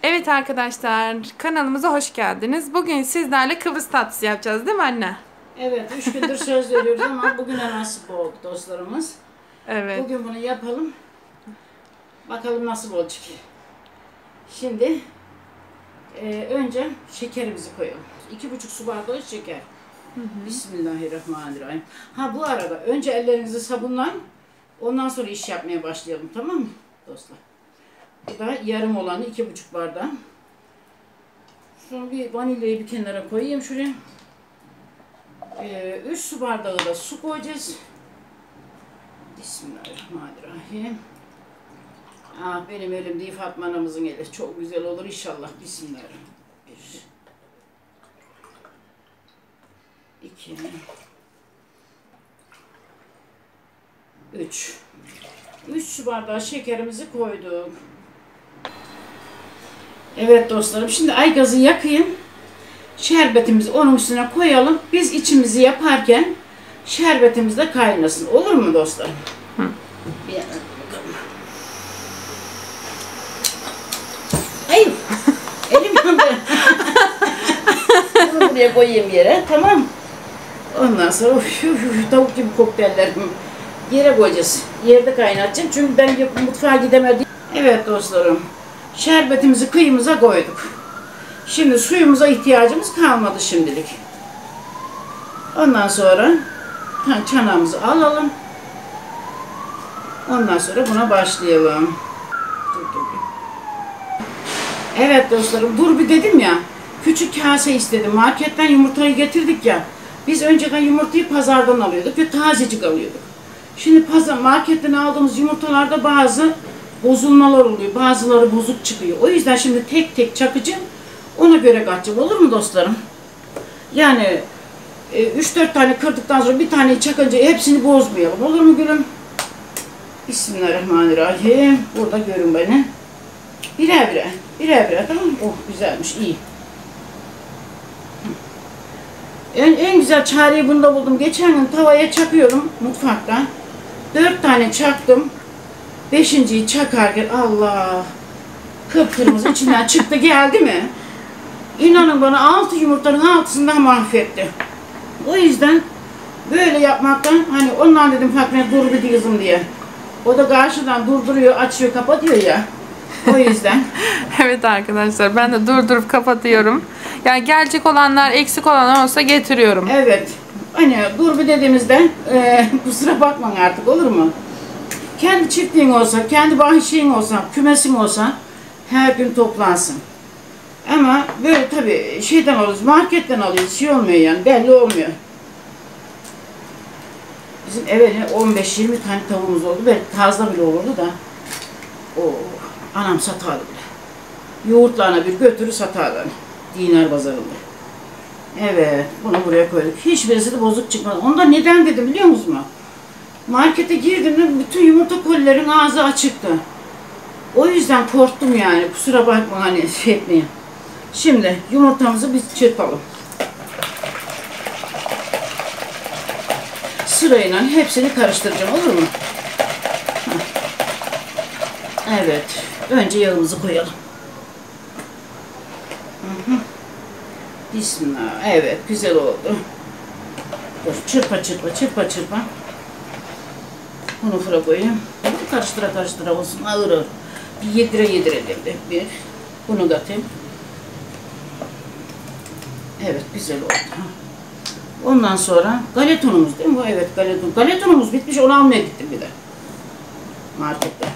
Evet arkadaşlar, kanalımıza hoş geldiniz. Bugün sizlerle Kıbrıs tatlısı yapacağız değil mi anne? Evet, 3 gündür söz veriyoruz ama bugüne nasip oldu dostlarımız. Evet. Bugün bunu yapalım. Bakalım nasıl olacak. Şimdi önce şekerimizi koyalım. 2,5 su bardağı şeker. Bismillahirrahmanirrahim. Ha bu arada önce ellerinizi sabunlayın. Ondan sonra iş yapmaya başlayalım, tamam mı dostlar? Bu da yarım olanı 2,5 bardağı. Sonra bir vanilyayı bir kenara koyayım şuraya. 3 su bardağı da su koyacağız. Bismillahirrahmanirrahim. Benim elim değil, Fatma anamızın eli. Çok güzel olur inşallah. Bismillahirrahmanirrahim. 1 2 3 3 su bardağı şekerimizi koyduk. Evet dostlarım, şimdi aygazı yakayım. Şerbetimizi onun üstüne koyalım. Biz içimizi yaparken şerbetimiz de kaynasın. Olur mu dostlarım? Hı. Bir yana bakalım. Ay! Elim yandı. Bunu buraya koyayım yere. Tamam. Ondan sonra tavuk gibi kokteyllerim yere koyacağız. Yerde kaynatacağım. Çünkü ben mutfağa gidemedim. Evet dostlarım. Şerbetimizi kıyımıza koyduk. Şimdi suyumuza ihtiyacımız kalmadı şimdilik. Ondan sonra çanağımızı alalım. Ondan sonra buna başlayalım. Dur. Evet dostlarım, dur bir dedim ya. Küçük kase istedim. Marketten yumurtayı getirdik ya. Biz önceden yumurtayı pazardan alıyorduk ve tazecik alıyorduk. Şimdi marketten aldığımız yumurtalarda bazı bozulmalar oluyor. Bazıları bozuk çıkıyor. O yüzden şimdi tek tek çakacağım. Ona göre kaçacağım. Olur mu dostlarım? Yani 3-4 tane kırdıktan sonra bir tane çakınca hepsini bozmayalım. Olur mu gülüm? Bismillahirrahmanirrahim. Burada görün beni. Birer birer. Tamam mı? Oh güzelmiş. İyi. En güzel çareyi bunda buldum. Geçen gün tavaya çakıyorum mutfakta. 4 tane çaktım. 5.'yi çakarken Allah! Kıpkırmızı içinden çıktı geldi mi? İnanın bana 6 yumurtanın 6'sından mahvetti. O yüzden böyle yapmaktan hani ondan dedim Fatma'ya dur bir kızım diye. O da karşıdan durduruyor, açıyor, kapatıyor ya. O yüzden. Evet arkadaşlar, ben de durdurup kapatıyorum. Yani gelecek olanlar, eksik olanlar olsa getiriyorum. Evet. Hani dur bir dediğimizde kusura bakmayın artık, olur mu? Kendi çiftliğin olsa, kendi bahçeğin olsa, kümesin olsa her gün toplansın. Ama böyle tabii şeyden alıyoruz, marketten alıyoruz, şey olmuyor yani, belli olmuyor. Bizim evvelin 15-20 tane tavuğumuz oldu, belki fazla bile olurdu da. Anam satardı bile. Yoğurtlarına bir götürür satarlar. Dinar pazarında. Evet, bunu buraya koyduk. Hiçbirisi de bozuk çıkmadı. Onda neden dedim biliyor musunuz? Markete girdiğimde bütün yumurta kolilerin ağzı açıktı. O yüzden korktum yani. Kusura bakma hani şey etmeyin. Şimdi yumurtamızı biz çırpalım. Sırayla hepsini karıştıracağım, olur mu? Evet. Önce yağımızı koyalım. Bismillah. Evet, güzel oldu. Dur, çırpa. Bunu fıra koyayım. Karıştıra olsun. Ağır. Bir yedirelim de. Bunu katayım. Evet, güzel oldu. Ondan sonra galetonumuz değil mi bu? Evet, galeton. Galetonumuz bitmiş, onu almaya gittim bir de. Markette.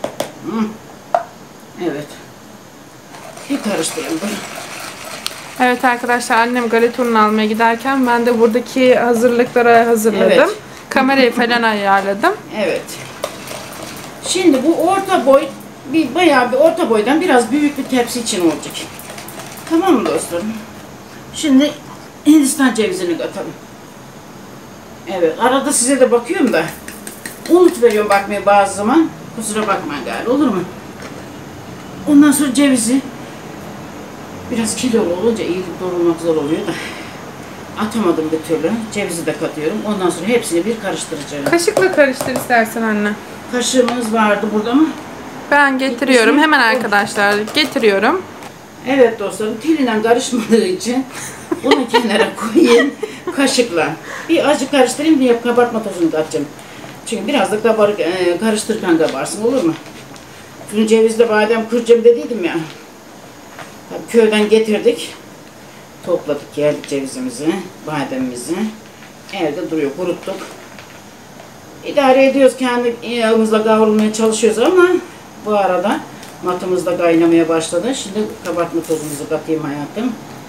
Evet. Bir karıştırayım bunu. Evet arkadaşlar, annem galetonunu almaya giderken ben de buradaki hazırlıklara hazırladım. Evet. Kamerayı falan ayarladım. Evet. Şimdi bu orta boy, bayağı bir orta boydan biraz büyük bir tepsi için olacak. Tamam mı dostlarım? Şimdi Hindistan cevizini katalım. Evet, arada size de bakıyorum da unutveriyorum bakmayı bazı zaman. Kusura bakmayın galiba, olur mu? Ondan sonra cevizi biraz kilolu olunca iyi doğrulmak zor oluyor da atamadım bir türlü. Cevizi de katıyorum. Ondan sonra hepsini bir karıştıracağım. Kaşıkla karıştır istersen anne. Kaşığımız vardı burada mı? Ben getiriyorum. Hemen arkadaşlar getiriyorum. Evet dostlarım, teliyle karışmadığı için bunu kenara koyayım kaşıkla. Bir azıcık karıştırayım diye kabartma tozunu katacağım. Çünkü biraz da karıştırırken kabarsın, olur mu? Dün cevizle badem kıracağım dediydim ya. Tabii köyden getirdik. Topladık, geldik cevizimizi, bademimizi. Evde duruyor, kuruttuk. İdare ediyoruz, kendi yağımızla kavrulmaya çalışıyoruz ama bu arada matımız da kaynamaya başladı. Şimdi kabartma tozumuzu katayım hayatım.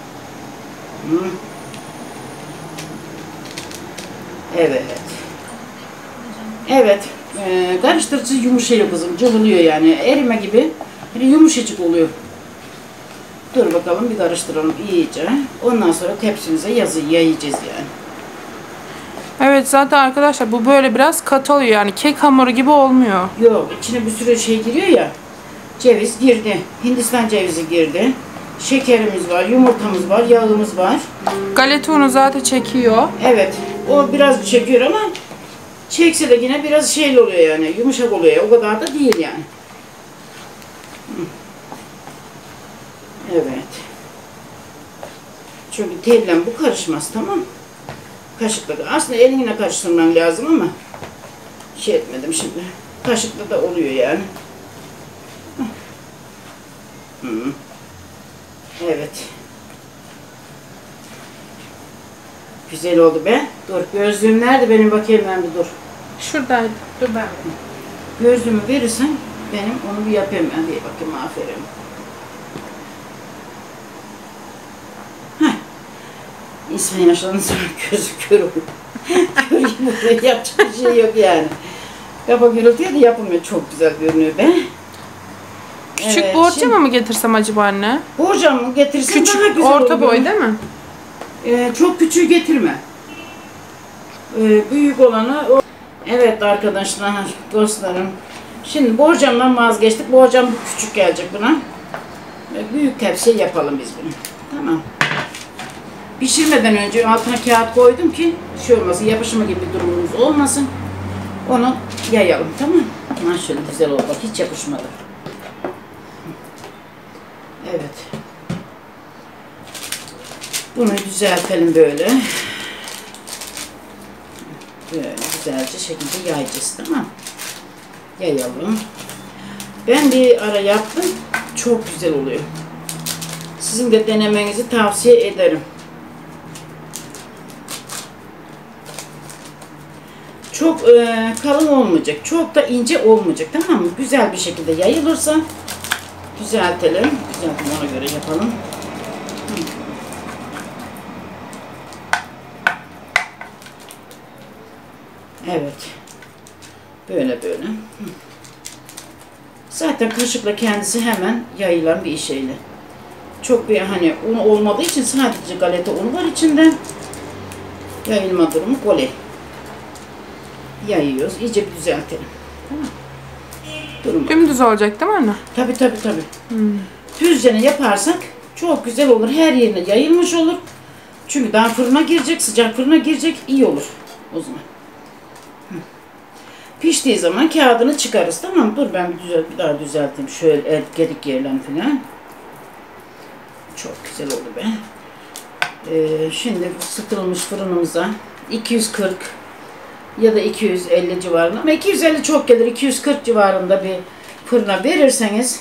Evet. Evet. Karıştırıcı yumuşuyor kızım. Cıvılıyor yani. Erime gibi. Yumuşacık oluyor. Dur bakalım, bir karıştıralım iyice. Ondan sonra tepsimize yayacağız yani. Evet, zaten arkadaşlar bu böyle biraz katı oluyor, yani kek hamuru gibi olmuyor. Yok, içine bir sürü şey giriyor ya. Ceviz girdi. Hindistan cevizi girdi. Şekerimiz var, yumurtamız var, yağımız var. Galeta unu zaten çekiyor. Evet. O biraz çekiyor ama çekse de yine biraz şeyli oluyor yani. Yumuşak oluyor. O kadar da değil yani. Evet. Çünkü telle bu karışmaz, tamam. Kaşıkla da. Aslında elinle karıştırman lazım ama şey etmedim şimdi. Kaşıkla da oluyor yani. Evet. Güzel oldu be. Dur, gözlüğüm nerede benim, bakayım ben bir dur. Şuradaydı. Dur ben. Gözlüğümü verirsen benim onu bir yapayım ben, bir bakayım, aferin. Heh. İnsan yaşlandığı sonra gözü kör oluyor. Kör gibi yapacak bir şey yok yani. Kaba gürültüye de yapılmıyor, çok güzel görünüyor be. Küçük Evet, borcama mı getirsem acaba anne? Borcamı getirsin daha Küçük, güzel orta olur. boy değil mi? Çok küçüğü getirme. Büyük olanı o. Evet arkadaşlar, dostlarım. Şimdi borcamdan vazgeçtik. Borcam küçük gelecek buna. Büyük tepsi yapalım biz bunu. Tamam. Pişirmeden önce altına kağıt koydum ki şey olmasın, yapışma gibi bir durumumuz olmasın. Onu yayalım, tamam mı? Şöyle güzel oldu, bak hiç yapışmadı. Evet. Bunu düzeltelim böyle. Böyle güzelce şekilde yayacağız, tamam. Yayalım. Ben bir ara yaptım. Çok güzel oluyor. Sizin de denemenizi tavsiye ederim. Çok kalın olmayacak. Çok da ince olmayacak, tamam mı? Güzel bir şekilde yayılırsa düzeltelim. Düzeltelim, ona göre yapalım. Evet. Böyle böyle. Zaten kaşıkla kendisi hemen yayılan bir şeyle. Çok bir hani un olmadığı için sadece galeta unu var içinde. Yayılma durumu kolay. Yayıyoruz. İyice bir düzeltelim. Tamam. Durun. Dümdüz olacak değil mi anne? Tabii. Düzcene yaparsak çok güzel olur. Her yerine yayılmış olur. Çünkü daha fırına girecek, sıcak fırına girecek, iyi olur o zaman. Piştiği zaman kağıdını çıkarız, tamam mı? Dur ben bir daha düzelteyim. Şöyle gedik yerlerini falan. Çok güzel oldu be. Şimdi ısıtılmış fırınımıza 240 ya da 250 civarında, ama 250 çok gelir, 240 civarında bir fırına verirseniz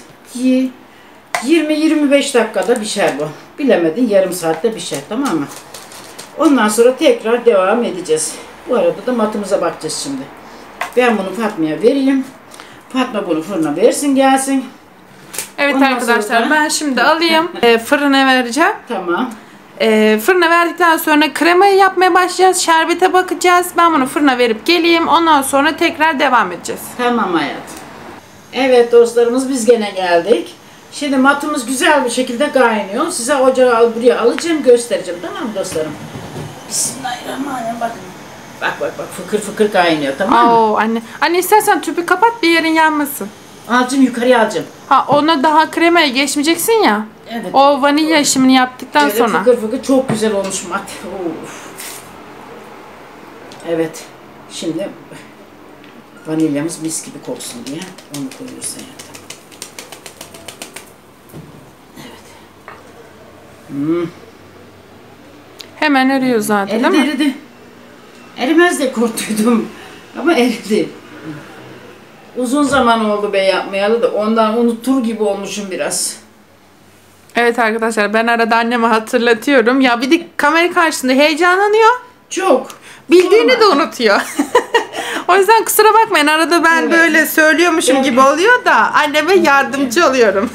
20-25 dakikada pişer bu. Bilemedin, yarım saatte pişer, tamam mı? Ondan sonra tekrar devam edeceğiz. Bu arada da matımıza bakacağız şimdi. Ben bunu Fatma'ya vereyim. Fatma bunu fırına versin gelsin. Evet Ondan arkadaşlar, sonra- ben şimdi alayım fırına vereceğim. Tamam. Fırına verdikten sonra kremayı yapmaya başlayacağız. Şerbete bakacağız. Ben bunu fırına verip geleyim. Ondan sonra tekrar devam edeceğiz. Tamam hayatım. Evet dostlarımız, biz gene geldik. Şimdi matımız güzel bir şekilde kaynıyor. Size ocağı buraya alacağım, göstereceğim, tamam mı dostlarım? Bismillahirrahmanirrahim, bakın. Bak fıkır fıkır kaynıyor, tamam mı? Oo anne. Anne istersen tüpü kapat, bir yerin yanmasın. Alacağım, yukarıya alacağım. Ha, ona daha kremaya geçmeyeceksin ya. Evet. O vanilya işlemini yaptıktan Böyle sonra. fıkır fıkır çok güzel olmuş mat. Of. Evet. Şimdi vanilyamız mis gibi koksun diye onu koyuyoruz hayatım. Evet. Hemen eriyor zaten değil mi? Eridi. Erimez de korktuydum. Ama eridi. Uzun zaman oldu be yapmayalı da ondan unutur gibi olmuşum biraz. Evet arkadaşlar, ben arada anneme hatırlatıyorum. Ya bir de kamera karşısında heyecanlanıyor. Çok. Bildiğini Sonra- de unutuyor. O yüzden kusura bakmayın, arada ben Evet. böyle söylüyormuşum gibi oluyor da anneme yardımcı oluyorum.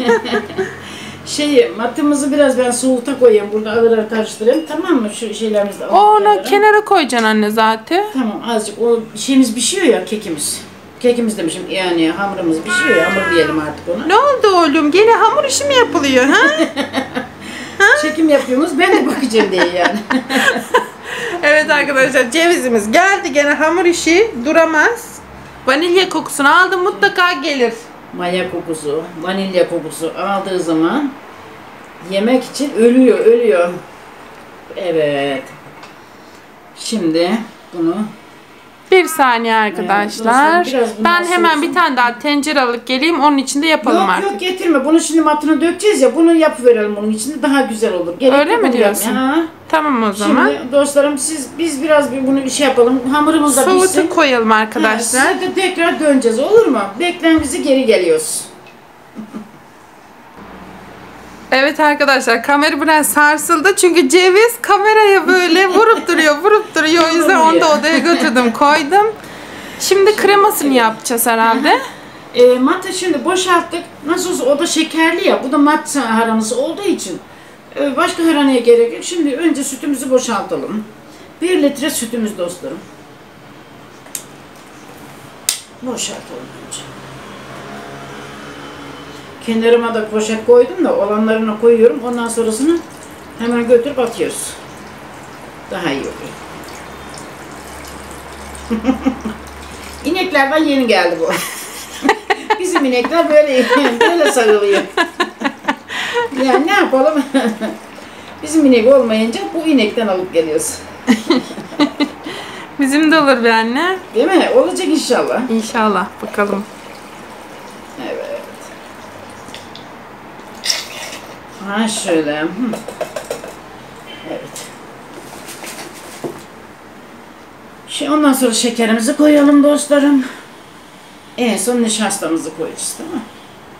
Matımızı biraz ben soğukta koyayım. Burada ağır karıştırayım. Tamam mı? Şu şeylerimizi de Onu kenara koyacaksın anne zaten. Tamam, azıcık o şeyimiz pişiyor ya, kekimiz. Kekimiz demişim, yani hamurumuz pişiyor ya, hamur diyelim artık ona. Ne oldu oğlum? Gene hamur işi mi yapılıyor ha? Çekim yapıyorsunuz, ben de bakacağım diye yani. Evet arkadaşlar, cevizimiz geldi, gene hamur işi duramaz. Vanilya kokusunu aldım, mutlaka gelir. Maya kokusu, vanilya kokusu aldığı zaman yemek için ölüyor. Evet. Şimdi bunu Bir saniye arkadaşlar. Evet, biraz bundan Ben hemen soğusun. bir tane daha tencere alıp geleyim, onun içinde yapalım artık. yok getirme. Bunu şimdi matına dökeceğiz ya. Bunu yapıverelim bunun içinde, daha güzel olur. Gerek Öyle yok mi bunu diyorsun? yapmaya. Ha. Tamam o zaman. Şimdi dostlarım biz biraz bunu şey yapalım. Hamurumuz da pişsin. Soğutup koyalım arkadaşlar. Size de tekrar döneceğiz, olur mu? Bekleyin bizi, geri geliyoruz. Evet arkadaşlar, kamera biraz sarsıldı çünkü ceviz kameraya böyle vurup duruyor. O yüzden onu da odaya götürdüm, koydum. Şimdi kremasını yapacağız herhalde. Matı şimdi boşalttık. Nasıl olsa o da şekerli ya. Bu da mat haranısı olduğu için başka haraneye gerek yok. Şimdi önce sütümüzü boşaltalım. 1 litre sütümüz dostlarım. Boşaltalım önce. Kenarıma da poşet koydum da olanlarına koyuyorum. Ondan sonrasını hemen götürüp atıyoruz. Daha iyi oluyor. İneklerden yeni geldi bu. Bizim inekler böyle sarılıyor. Yani ne yapalım? Bizim inek olmayınca bu inekten alıp geliyoruz. Bizim de olur be anne. Değil mi? Olacak inşallah. İnşallah, bakalım. Evet. Ha şöyle. Evet. Ondan sonra şekerimizi koyalım dostlarım. En son nişastamızı koyacağız, değil mi?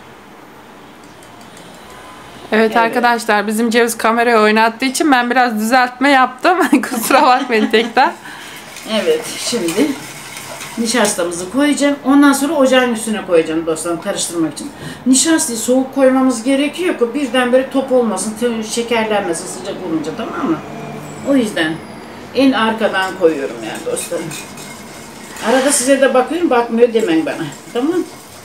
Evet arkadaşlar, bizim ceviz kamerayı oynattığı için ben biraz düzeltme yaptım. Kusura bakmayın tekrar. Evet, şimdi nişastamızı koyacağım. Ondan sonra ocağın üstüne koyacağım dostlarım, karıştırmak için. Nişastayı soğuk koymamız gerekiyor ki birdenbire top olmasın, şekerlenmesin sıcak olunca, tamam mı? O yüzden en arkadan koyuyorum yani dostlarım. Arada size de bakıyorum, bakmıyor demeyin bana. Tamam.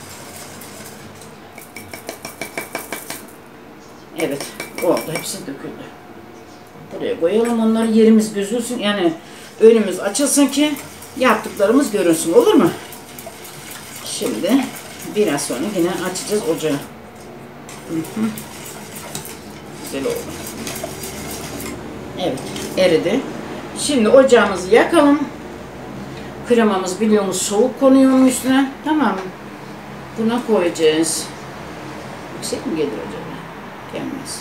Evet, oldu. Hepsi döküldü. Buraya koyalım, onları yerimiz gözülsün. Yani önümüz açılsın ki yaptıklarımız görünsün, olur mu? Şimdi biraz sonra yine açacağız ocağı. Güzel oldu. Evet, eridi. Şimdi ocağımızı yakalım. Kremamız biliyorsunuz soğuk konuyor onun üstüne. Tamam mı? Buna koyacağız. Yüksek mi gelir acaba? Gelmez.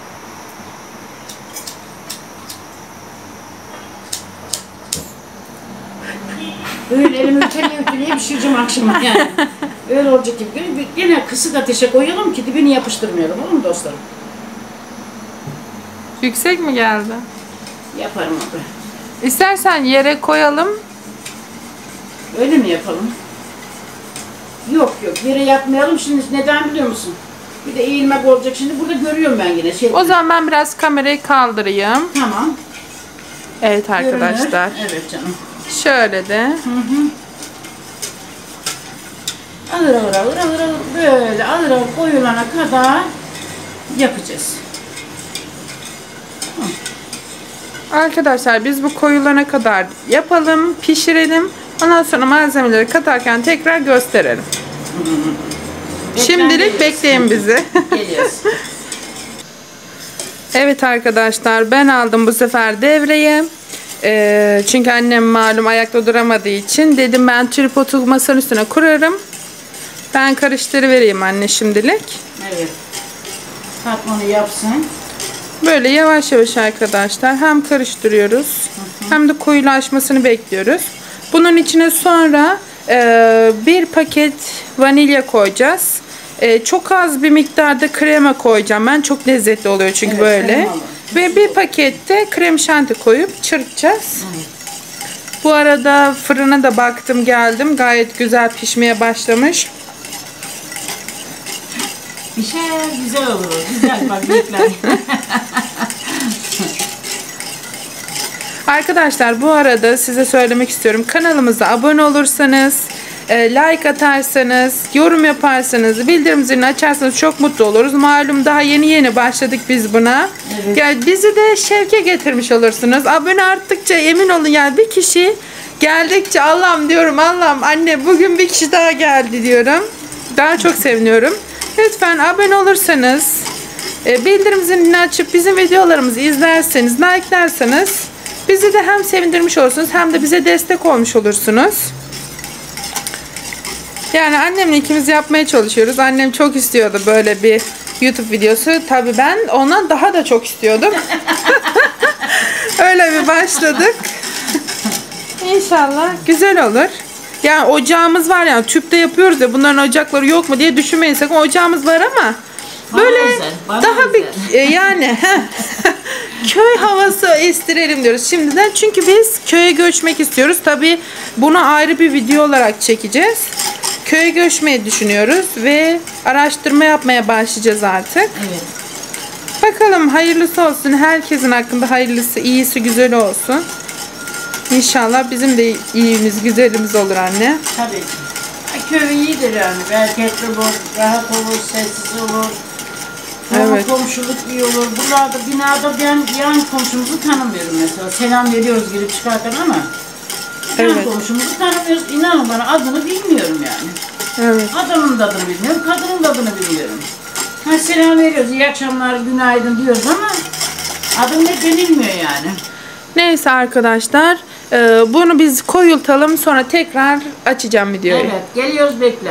Böyle elimi ütüleye pişireceğim akşama yani. Öyle olacak gibi. Yine kısık ateşe koyalım ki dibini yapıştırmayalım, olur mu dostlarım? Yüksek mi geldi? Yaparım abi. İstersen yere koyalım. Öyle mi yapalım? Yok yere yapmayalım şimdi, neden biliyor musun? Bir de eğilmek olacak şimdi, burada görüyorum ben yine şey. O zaman ben biraz kamerayı kaldırayım. Tamam. Evet arkadaşlar. Görünür. Evet canım. Şöyle de. Ağır böyle ağır koyulana kadar yapacağız. Arkadaşlar biz bu koyulana kadar yapalım, pişirelim. Ondan sonra malzemeleri katarken tekrar gösterelim. Şimdilik bekleyin bizi. Geliyoruz. Evet arkadaşlar, ben aldım bu sefer devreyi. Çünkü annem malum ayakta duramadığı için dedim ben tripodu masanın üstüne kurarım. Ben karıştırıvereyim anne şimdilik. Evet. Katmanı yapsın. Böyle yavaş yavaş arkadaşlar hem karıştırıyoruz hem de koyulaşmasını bekliyoruz. Bunun içine sonra bir paket vanilya koyacağız. Çok az bir miktarda krema koyacağım ben. Çok lezzetli oluyor çünkü Evet, böyle. kremalı. Ve bir pakette krem şanti koyup çırpacağız. Bu arada fırına da baktım geldim. Gayet güzel pişmeye başlamış. Pişer güzel olur. Güzel bak bekler. Arkadaşlar bu arada size söylemek istiyorum. Kanalımıza abone olursanız, like atarsanız, yorum yaparsanız, bildirim zilini açarsanız çok mutlu oluruz. Malum daha yeni başladık biz buna. Evet. Yani bizi de şevke getirmiş olursunuz. Abone arttıkça emin olun yani bir kişi geldikçe Allah'ım diyorum, Allah'ım anne bugün bir kişi daha geldi diyorum. Daha çok seviniyorum. Lütfen abone olursanız, bildirim zilini açıp bizim videolarımızı izlerseniz, like'larsanız bizi de hem sevindirmiş olursunuz hem de bize destek olmuş olursunuz. Yani annemle ikimiz yapmaya çalışıyoruz. Annem çok istiyordu böyle bir YouTube videosu. Tabii ben ondan daha da çok istiyordum. Öyle bir başladık. İnşallah güzel olur. Yani ocağımız var yani tüpte yapıyoruz ya, bunların ocakları yok mu diye düşünmeyin sakın. Ocağımız var ama böyle bana daha özel. bir yani köy havası estirelim diyoruz şimdiden. Çünkü biz köye göçmek istiyoruz. Tabii bunu ayrı bir video olarak çekeceğiz. Köye göçmeyi düşünüyoruz ve araştırma yapmaya başlayacağız artık. Evet. Bakalım hayırlısı olsun. Herkesin hakkında hayırlısı, iyisi, güzeli olsun. İnşallah bizim de iyimiz, güzelimiz olur anne. Tabii ki. Köy iyidir yani. Bereketli olur, rahat olur, sessiz olur. Evet. Komşuluk iyi olur. Buralarda binada ben yan komşumuzu tanımıyorum mesela. Selam veriyoruz girip çıkarken ama yan Evet. komşumuzu tanımıyoruz. İnanın bana adını bilmiyorum yani. Evet. Adamın da adını bilmiyorum, kadının da adını bilmiyorum. Ha, selam veriyoruz, iyi akşamlar, günaydın diyoruz ama adım ne denilmiyor yani. Neyse arkadaşlar, bunu biz koyultalım, sonra tekrar açacağım videoyu. Evet, geliyoruz bekler.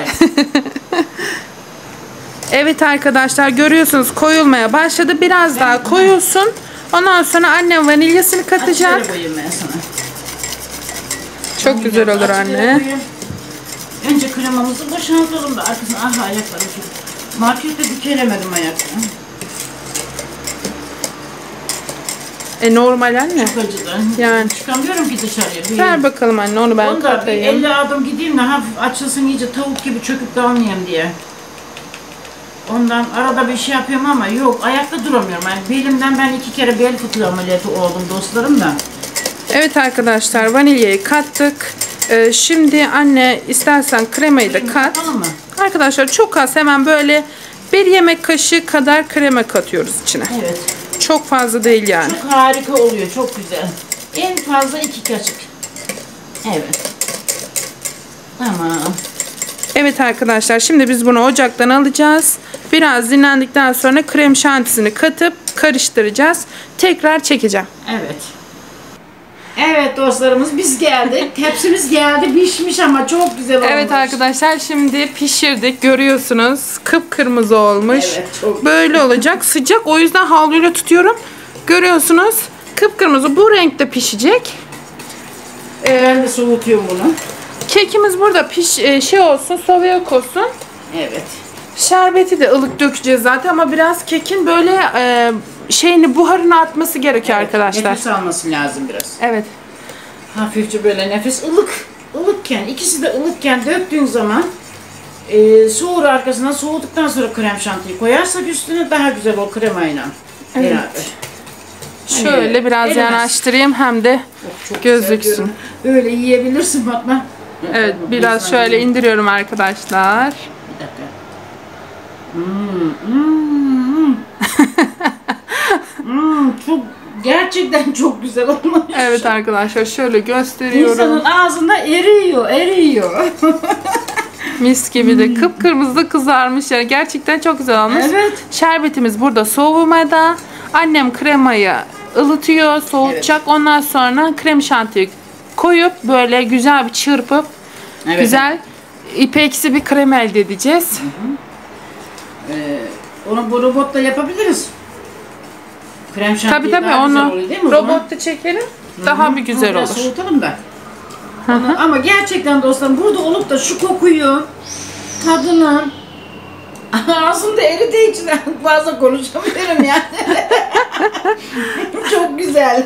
Evet arkadaşlar, görüyorsunuz koyulmaya başladı. Biraz daha koyulsun. Ondan sonra annem vanilyasını katacak. Açıları koyayım ben sana. Çok güzel olur Açıları anne. koyayım. Önce kremamızı boşaltalım da arkasına ayaklarım çok. Markette dikeremedim ayaklarımı. Normal anne. Çok acıdı. Yani. Çıkamıyorum ki dışarıya. Ver bakalım anne, onu ben Onda bir katayım. 50 adım gideyim de hafif açılsın iyice tavuk gibi çöküp dalmayayım diye. Ondan arada bir şey yapıyorum ama yok ayakta duramıyorum. Yani belimden ben 2 kere bel fıtığı ameliyatı oldum dostlarım da. Evet arkadaşlar, vanilyayı kattık. Şimdi anne istersen kremayı da kat. Kapalı mı? Arkadaşlar çok az, hemen böyle bir yemek kaşığı kadar krema katıyoruz içine. Evet. Çok fazla değil yani. Çok harika oluyor. Çok güzel. En fazla 2 kaşık. Evet. Tamam. Evet arkadaşlar, şimdi biz bunu ocaktan alacağız. Biraz dinlendikten sonra krem şantisini katıp karıştıracağız. Tekrar çekeceğim. Evet. Evet dostlarımız biz geldik. Tepsimiz geldi. Pişmiş ama çok güzel olmuş. Evet arkadaşlar, şimdi pişirdik. Görüyorsunuz kıpkırmızı olmuş. Evet, çok böyle olacak. Sıcak, o yüzden havluyla tutuyorum. Görüyorsunuz kıpkırmızı, bu renkte pişecek. Ben de soğutuyorum bunu. Kekimiz burada şey olsun, soğuk olsun. Evet. Şerbeti de ılık dökeceğiz zaten ama biraz kekin böyle buharını atması gerekiyor arkadaşlar. Nefes alması lazım biraz. Evet. Hafifçe böyle nefes ılıkken, ikisi de ılıkken döktüğün zaman soğur, arkasından soğuduktan sonra krem şantiyi koyarsak üstüne daha güzel o kremayla Evet. beraber. Şöyle biraz Elemez. yanaştırayım hem de Çok gözüksün. güzel görünüyor. Böyle yiyebilirsin Fatma. Evet, biraz şöyle indiriyorum arkadaşlar. Bir dakika. Çok gerçekten çok güzel olmuş. Evet arkadaşlar, şöyle gösteriyorum. İnsanın ağzında eriyor. Mis gibi de kıpkırmızı da kızarmış yani, gerçekten çok güzel olmuş. Evet. Şerbetimiz burada soğumada. Annem kremayı ılıtıyor, soğutacak. Ondan sonra krem şantiyi koyup böyle güzel bir çırpıp güzel ipeksi bir krem elde edeceğiz. Onu bu robotla yapabiliriz. Krem şantiyi Tabii daha güzel onu oluyor değil mi o zaman? robotta çekelim. Daha bir güzel Biraz olur. soğutalım da. Ama gerçekten dostlarım burada olup da şu kokuyu, tadını ağzımda eridiği için fazla konuşamıyorum yani. Çok güzel.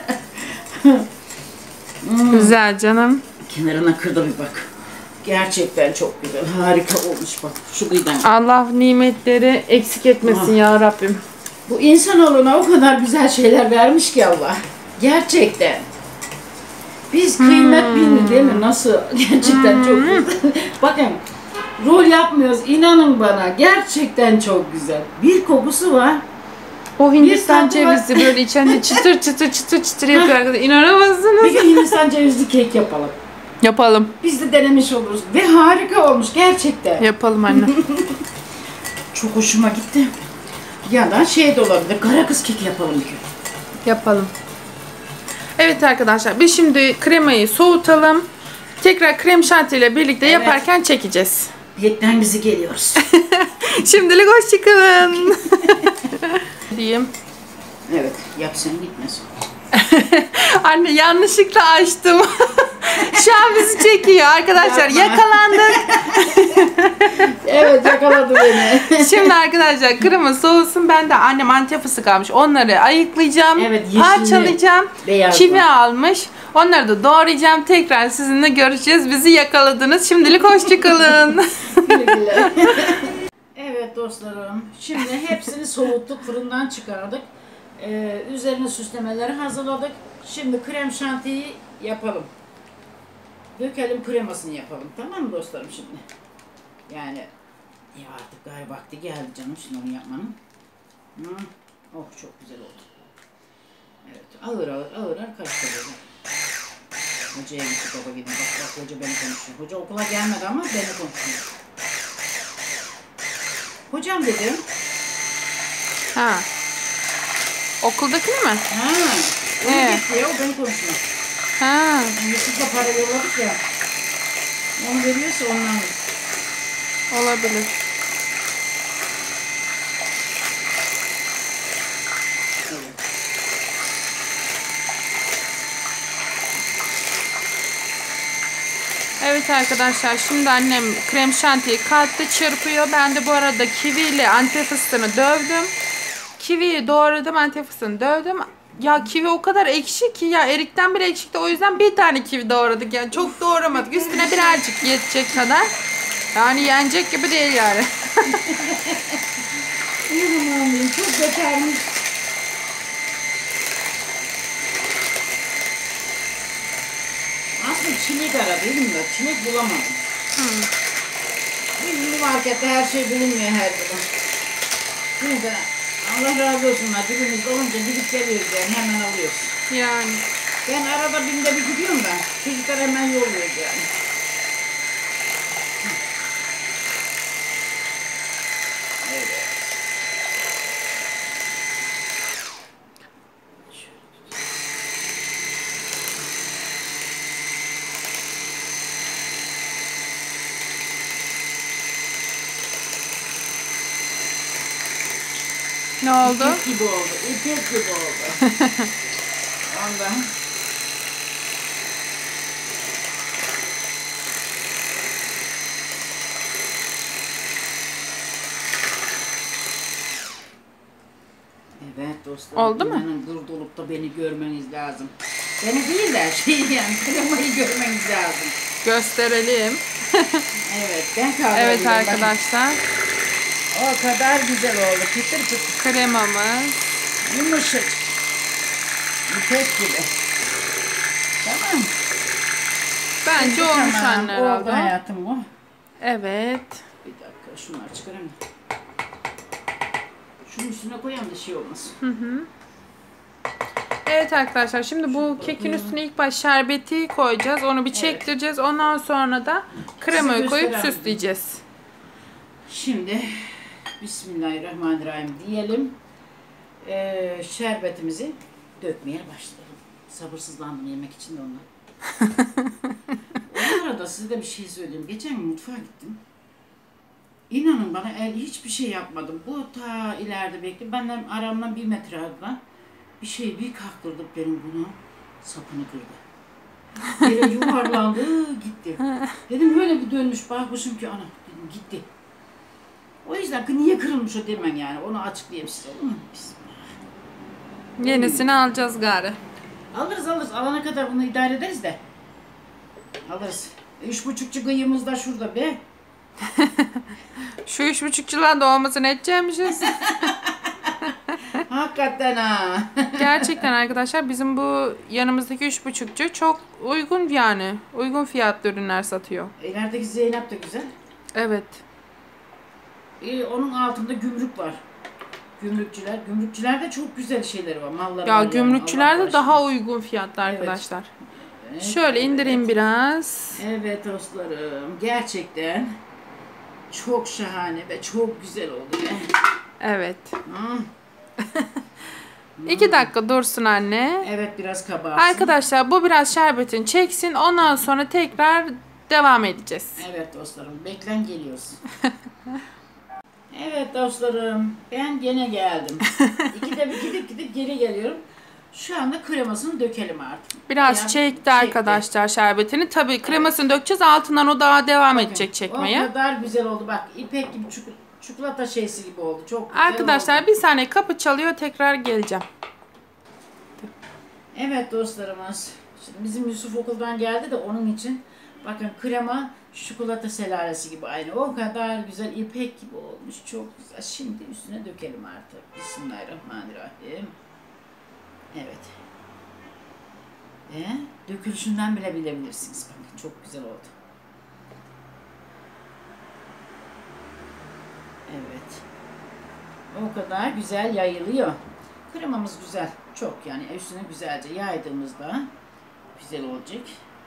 Güzel canım. Kenarına kırda bir bak. Gerçekten çok güzel. Harika olmuş bak. Şu kıyıdan. Allah nimetleri eksik etmesin ya Rabbim. Bu insanoğluna o kadar güzel şeyler vermiş ki Allah. Gerçekten. Biz kıymet bilmiyoruz değil mi? Nasıl? Gerçekten çok güzel. Bakın rol yapmıyoruz. İnanın bana. Gerçekten çok güzel. Bir kokusu var. O Hindistan tadı var. cevizi böyle içinde çıtır çıtır çıtır çıtır yapıyor arkadaşlar. İnanamazsınız. Bir gün Hindistan cevizli kek yapalım. Yapalım. Biz de denemiş oluruz. Ve harika olmuş gerçekten. Yapalım anne. Çok hoşuma gitti. Ya da şey de olabilir. Kara kız keki yapalım bir gün. Yapalım. Evet arkadaşlar biz şimdi kremayı soğutalım. Tekrar krem şanti ile birlikte yaparken çekeceğiz. Vietnam bizi geliyoruz. Şimdilik hoşçakalın. Diyeyim. Evet, yapsın gitmesin. Anne yanlışlıkla açtım. Şu an bizi çekiyor arkadaşlar. Yapma. Yakalandık. Evet, yakaladı beni. Şimdi arkadaşlar krema soğusun. Ben de annem antep fıstık almış. Onları ayıklayacağım. Evet, yeşilli, parçalayacağım. beyazlı. Kivi almış. Onları da doğrayacağım. Tekrar sizinle görüşeceğiz. Bizi yakaladınız. Şimdilik hoşçakalın. Güle güle. Evet dostlarım. Şimdi hepsini soğuttuk. Fırından çıkardık. Üzerine süslemeleri hazırladık. Şimdi krem şantiyi yapalım. Dökelim kremasını yapalım. Tamam mı dostlarım şimdi? Yani ya artık gayet vakti geldi canım şimdi onu yapmanın. Oh çok güzel oldu. Evet ağır ağır karıştıracağım. Hocaya gitti baba gidin. Bak hoca beni konuşuyor. Hoca okula gelmedi ama beni konuşuyor. Hocam dedim. Ha. Okuldakini mi? Ha. O gitti ya o beni konuşuyor. Ha. Yusuf'la para yolladık ya. Onu veriyorsa ondan. Olabilir. Evet arkadaşlar şimdi annem krem şantiyi kattı çırpıyor. Ben de bu arada kivi ile antep fıstığını dövdüm. Kiviyi doğradım, antep fıstığını dövdüm. Ya kivi o kadar ekşi ki ya erikten bile ekşikti. O yüzden bir tane kivi doğradık yani çok doğramadık. Üstüne birazcık yetecek kadar. Yani yenecek gibi değil yani. İnanamıyorum çok betermiş. Aslında çilek aradım da çilek bulamadım. Bizim markette her şey bulunmuyor her zaman. Neyse Allah razı olsun. Dibimizde olunca gidip geliyoruz yani hemen alıyoruz. Yani. Ben arada binde bir gidiyorum da çocuklar hemen yolluyoruz yani. Evet. Ne oldu? İpek gibi oldu. İpek gibi oldu. Ondan. Evet dostlarım. Oldu mu? Burada olup da beni görmeniz lazım. Beni değil de yani kremayı görmeniz lazım. Gösterelim. Evet ben kahve Evet alıyorum. arkadaşlar. O kadar güzel oldu. Çıtır çıtır. Kremamız. Yumuşak. İpek gibi. Tamam. Bence olmuş Tamam, anne oldu herhalde. hayatım o. Evet. Bir dakika şunları çıkarayım. Şunun üstüne koyalım da şey olmasın. Evet arkadaşlar şimdi bu kekin üstüne ilk baş şerbeti koyacağız. Onu bir çektireceğiz. Ondan sonra da kremayı Size koyup gösterelim. süsleyeceğiz. Şimdi Bismillahirrahmanirrahim diyelim. Şerbetimizi dökmeye başlayalım. Sabırsızlandım yemek için de ondan. O arada size de bir şey söyleyeyim. Geçen gün mutfağa gittim. İnanın bana hiçbir şey yapmadım. Bu ta ileride bekliyor. Benden aramdan 1 metre aradan. Bir şey bir kaktırdık benim bunu. Sapını kırdı. Yere yuvarlandı gitti. Dedim böyle bir dönmüş bakmışım ki ana dedim gitti. O yüzden niye kırılmış o demen yani. Onu açıklayayım size. Olur mu? Yenisini alacağız gari. Alırız. Alana kadar bunu idare ederiz de. Alırız. 3,5 kıyımız da şurada be. Şu 3,5'çular doğmasını edeceğimişiz. Hakikaten ha. Gerçekten arkadaşlar bizim bu yanımızdaki 3,5'çu çok uygun yani. Uygun fiyatlı ürünler satıyor. İlerideki Zeynep de güzel. Evet. Onun altında gümrük var. Gümrükçülerde çok güzel şeyleri var. Mallar Ya var gümrükçülerde yani. daha uygun fiyatlı arkadaşlar. Evet, Şöyle indireyim evet. biraz. Evet dostlarım. Gerçekten çok şahane ve çok güzel oldu. Evet. Hmm. 2 dakika dursun anne. Evet biraz kabarsın. Arkadaşlar bu biraz şerbetini çeksin. Ondan sonra tekrar devam edeceğiz. Evet dostlarım. Beklen geliyoruz. Evet dostlarım. Ben gene geldim. İkide bir gidip geri geliyorum. Şu anda kremasını dökelim artık. Biraz Bayağı çekti arkadaşlar şerbetini. Tabii kremasını dökeceğiz. Altından o daha devam edecek çekmeye. O kadar güzel oldu. Bak ipek gibi çikolata şeysi gibi oldu. Çok güzel Arkadaşlar oldu. bir saniye kapı çalıyor. Tekrar geleceğim. Evet dostlarımız. Şimdi bizim Yusuf okuldan geldi de onun için bakın krema çikolata selalesi gibi aynı. O kadar güzel ipek gibi olmuş. Çok güzel. Şimdi üstüne dökelim artık. Bismillahirrahmanirrahim. Evet. Ve dökülüşünden bile bilebilirsiniz. Bakın çok güzel oldu. Evet. O kadar güzel yayılıyor. Kremamız güzel. Çok yani üstüne güzelce yaydığımızda güzel olacak.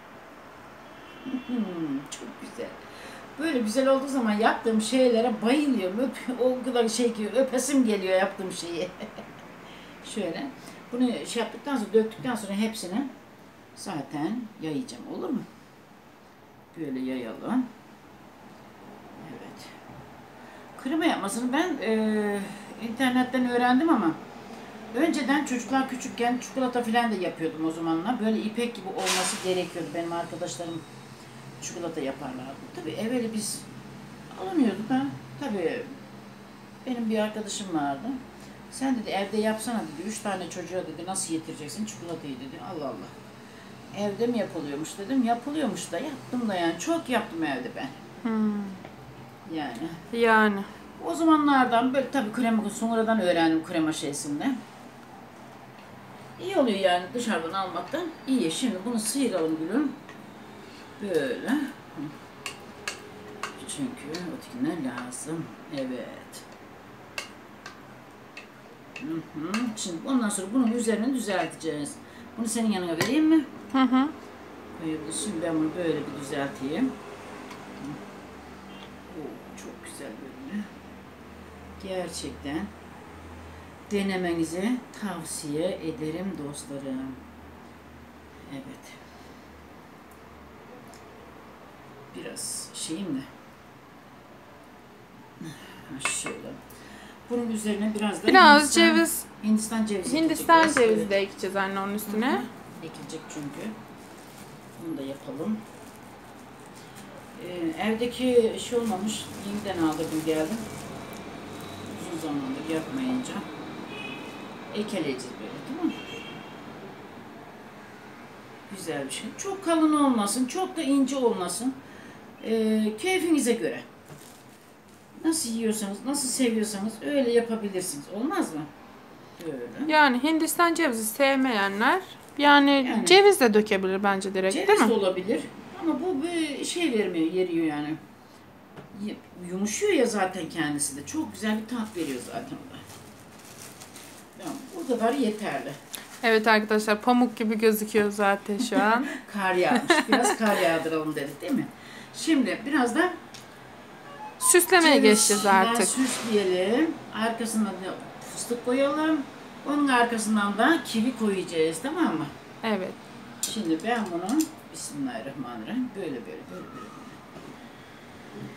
Çok güzel. Böyle güzel olduğu zaman yaptığım şeylere bayılıyorum. O kadar şey ki öpesim geliyor yaptığım şeyi. Şöyle. Bunu şey yaptıktan sonra döktükten sonra hepsini zaten yayacağım. Olur mu? Böyle yayalım. Evet. Krema yapmasını ben internetten öğrendim ama önceden çocuklar küçükken çikolata falan da yapıyordum o zamanlar. Böyle ipek gibi olması gerekiyordu. Benim arkadaşlarım çikolata yaparlardı. Tabii evveli biz alamıyorduk ha. Tabii benim bir arkadaşım vardı. Sen dedi evde yapsana dedi. 3 tane çocuğa dedi nasıl yetireceksin çikolatayı dedi. Allah Allah. Evde mi yapılıyormuş dedim. Yapılıyormuş da yaptım da yani. Çok yaptım evde ben. Yani. Yani. O zamanlardan böyle tabii krema sonradan öğrendim krema şeysinde. İyi oluyor yani dışarıdan almaktan iyi. Şimdi bunu sıyıralım gülüm. Böyle. Çünkü ötekiler lazım. Evet. Şimdi ondan sonra bunun üzerini düzelteceğiz. Bunu senin yanına vereyim mi? Şimdi ben bunu böyle bir düzelteyim. Çok güzel görünüyor. Gerçekten denemenizi tavsiye ederim dostlarım. Evet. Biraz şeyim de. Şöyle. Bunun üzerine biraz ceviz. Hindistan cevizi. Hindistan cevizi de ekeceğiz anne onun üstüne. Ekilecek çünkü. Bunu da yapalım. Evdeki şey olmamış. Yeniden aldırdım geldim. Uzun zamandır yapmayınca. Ekeleyeceğiz böyle tamam mı? Güzel bir şey. Çok kalın olmasın. Çok da ince olmasın. Keyfinize göre. Nasıl yiyorsanız, nasıl seviyorsanız öyle yapabilirsiniz. Olmaz mı? Böyle. Yani Hindistan cevizi sevmeyenler yani ceviz de dökebilir bence direkt ceviz değil mi? de olabilir. Ama bu bir şey vermiyor, yeriyor yani. Yumuşuyor ya zaten kendisi de. Çok güzel bir tat veriyor zaten o da. Tamam, o kadar yeterli. Evet arkadaşlar pamuk gibi gözüküyor zaten şu an. Kar yağmış. Biraz kar yağdıralım dedik değil mi? Şimdi biraz da Süslemeye geçeceğiz artık. Süsleyelim. Arkasına da fıstık koyalım. Onun arkasından da kivi koyacağız tamam mı? Evet. Şimdi ben bunu Bismillahirrahmanirrahim böyle.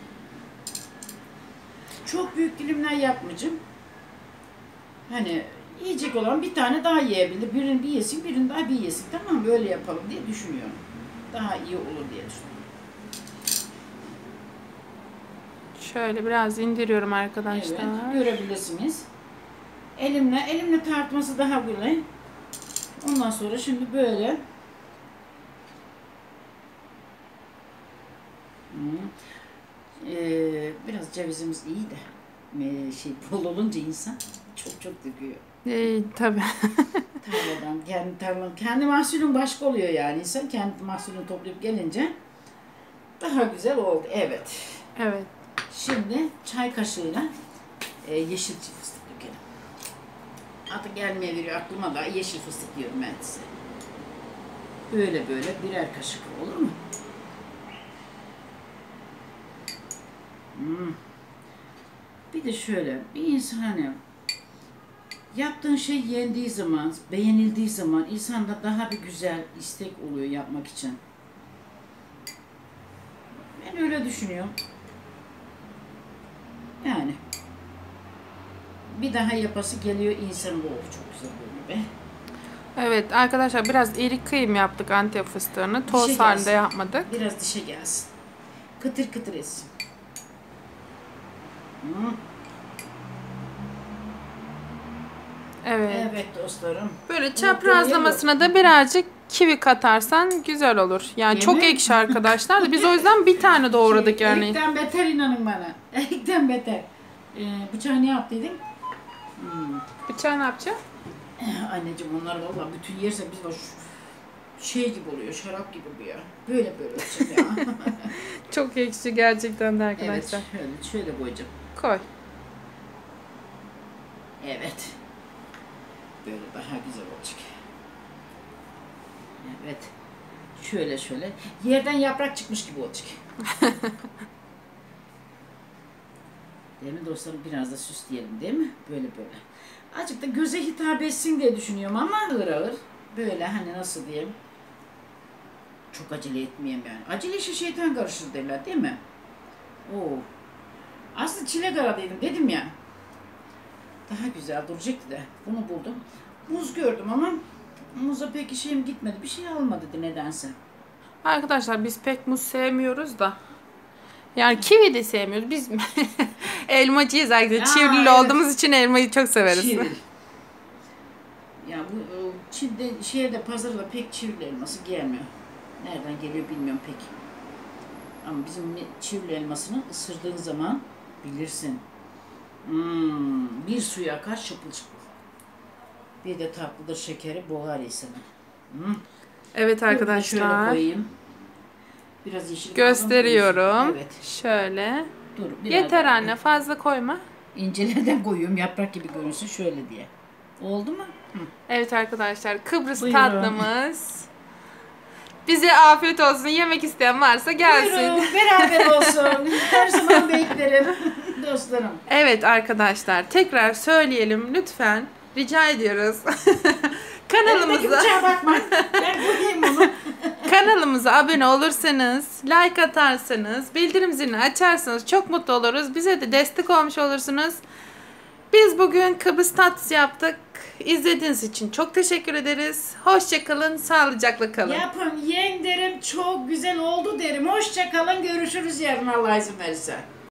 Çok büyük dilimler yapmayacağım. Hani Yiyecek olan bir tane daha yiyebilir. Birini bir yesin, birini daha bir yesin. Tamam mı? Öyle yapalım diye düşünüyorum. Daha iyi olur diye düşünüyorum. Şöyle biraz indiriyorum arkadaşlar. Evet, görebilirsiniz. Elimle tartması daha kolay. Ondan sonra şimdi böyle biraz cevizimiz iyi de bol olunca insan çok döküyor. Tabii. Tarladan kendi mahsulün başka oluyor yani. İnsan kendi mahsulünü toplayıp gelince daha güzel oldu. Evet. Evet. Şimdi çay kaşığıyla yeşil fıstık dökelim. Artık gelmeye veriyor aklıma da yeşil fıstık diyorum ben size. Böyle birer kaşık olur mu? Bir de şöyle bir insan hani yaptığın şey yendiği zaman, beğenildiği zaman insanda daha bir güzel istek oluyor yapmak için. Ben öyle düşünüyorum. Yani bir daha yapası geliyor insanın bu çok güzel oluyor be. Evet arkadaşlar biraz iri kıyım yaptık Antep fıstığını. Toz Dişe halinde gelsin. yapmadık. Biraz dişe gelsin. Kıtır kıtır etsin. Evet. Evet dostlarım. Böyle çaprazlamasına da birazcık kivi katarsan güzel olur. Yani Değil çok mi? ekşi arkadaşlar da biz o yüzden bir tane doğradık yani. Erikten beter inanın bana. Erikten beter. Bıçağı ne yaptıydın? Bıçağı ne yapacağım? Anneciğim onlar vallahi bütün yersek biz de şey gibi oluyor, şarap gibi bu ya. Böyle olacak ya. Çok ekşi gerçekten de Evet, arkadaşlar. şöyle koyacağım. Koy. Evet. Böyle daha güzel olacak. Evet. Şöyle. Yerden yaprak çıkmış gibi olacak. Değil mi dostlarım? Biraz da süsleyelim değil mi? Böyle. Azıcık da göze hitap etsin diye düşünüyorum ama ağır. Böyle hani nasıl diyeyim? Çok acele etmeyeyim yani. Acele işe şeytan karışır derler değil mi? Oo. Aslında çilek aradıydım dedim ya. Daha güzel duracaktı da. Bunu buldum. Muz gördüm ama muza pek şeyim gitmedi. Bir şey almadı dedi nedense. Arkadaşlar biz pek muz sevmiyoruz da. Yani kivi de sevmiyoruz. Biz elmacıyız arkadaşlar. Çivrili evet. olduğumuz için elmayı çok severiz. Çivril. Ya bu Çin'de pazarda pek çivrili elması gelmiyor. Nereden geliyor bilmiyorum pek. Ama bizim çivrili elmasını ısırdığın zaman bilirsin. Bir suya akar şıpıl şıpıl. Bir de tatlıdır şekeri boğar insanı. Evet Şöyle arkadaşlar. koyayım. Biraz yeşil Gösteriyorum. Evet. Şöyle. Dur, biraz Yeter daha. anne fazla koyma. İncelerden koyuyorum yaprak gibi görünsün şöyle diye. Oldu mu? Evet arkadaşlar Kıbrıs Buyurun. tatlımız. Bize afiyet olsun. Yemek isteyen varsa gelsin. Buyurun beraber olsun. Her zaman beklerim dostlarım. Evet arkadaşlar tekrar söyleyelim lütfen. Rica ediyoruz. Elindeki Kanalımıza bıçağa bakma. Ben koyayım onu. kanalımıza abone olursanız, like atarsanız, bildirim zilini açarsanız çok mutlu oluruz. Bize de destek olmuş olursunuz. Biz bugün Kıbrıs tatlısı yaptık. İzlediğiniz için çok teşekkür ederiz. Hoşça kalın, sağlıcakla kalın. Yapın, yiyin derim. Çok güzel oldu derim. Hoşça kalın. Görüşürüz yarın Allah izin verirse.